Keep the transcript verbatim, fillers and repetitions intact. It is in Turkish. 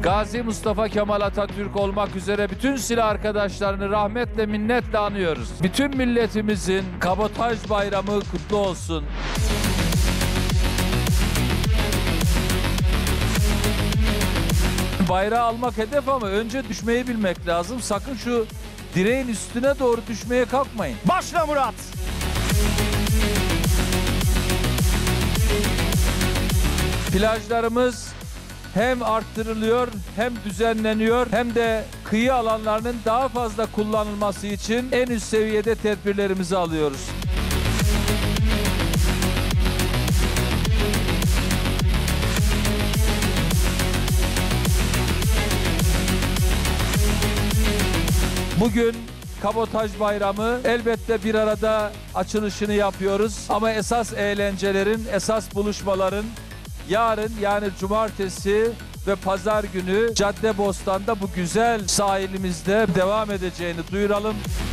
Gazi Mustafa Kemal Atatürk olmak üzere bütün silah arkadaşlarını rahmetle minnetle anıyoruz. Bütün milletimizin Kabotaj Bayramı kutlu olsun. Bayrağı almak hedef ama önce düşmeyi bilmek lazım. Sakın şu direğin üstüne doğru düşmeye kalkmayın. Başla Murat! Plajlarımız hem arttırılıyor, hem düzenleniyor, hem de kıyı alanlarının daha fazla kullanılması için en üst seviyede tedbirlerimizi alıyoruz. Bugün Kabotaj Bayramı, elbette bir arada açılışını yapıyoruz ama esas eğlencelerin, esas buluşmaların yarın, yani cumartesi ve pazar günü Caddebostan'da bu güzel sahilimizde devam edeceğini duyuralım.